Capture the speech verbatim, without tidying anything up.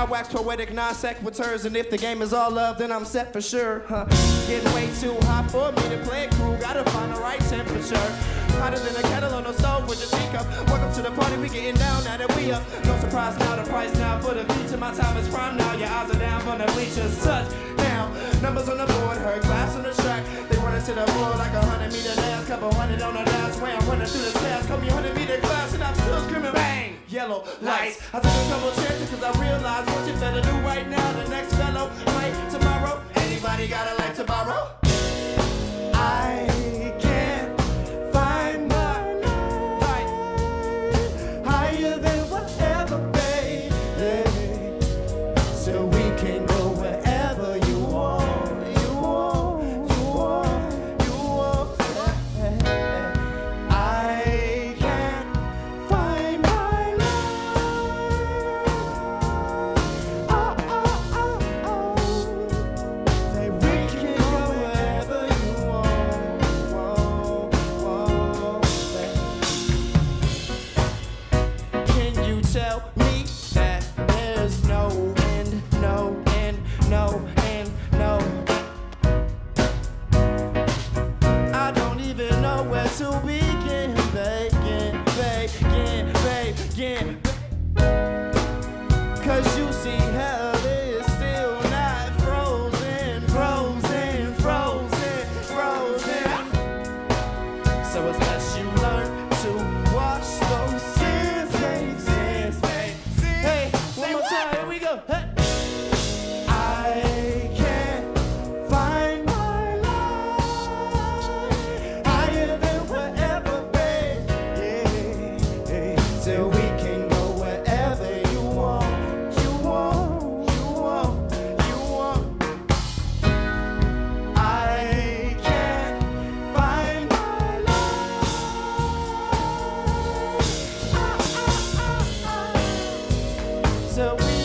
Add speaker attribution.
Speaker 1: I wax poetic non-sequiturs, and if the game is all love, then I'm set for sure. Huh. It's getting way too hot for me to play it cool. Gotta find the right temperature. Hotter than a kettle on a stove with a teacup. Welcome to the party, we getting down now that we up. No surprise now, the price now for the feature. My time is prime now. Your eyes are down from the bleachers. Touch now. Numbers on the board, heard glass on the track. They running to the board like a hundred meter dance. Couple hundred on the last way. I'm running through the stairs. Call me hundred meter class, and I'm still screaming bang. Yellow lights. I took a couple chances because I realized what you better do right now. The next fellow might tomorrow. Anybody got a life to borrow? I can't find my light higher than whatever, baby. So we can go wherever you want, you want, you want, you want. I can't find my light. Oh, oh, oh, oh. Say we can go wherever you want, want, want. Can you tell me that there's no end, no end, no end, no? I don't even know where to begin, begin, begin, begin. Cause you see hell is still not frozen, frozen, frozen, frozen. So it's best you learn to wash those sins, sins, sins, sins. Hey, one more time, here we go. Hey. I can't find my light higher than whatever, babe. Yeah, so we can go wherever you want, you want, you want, you want. I can't find my light. So we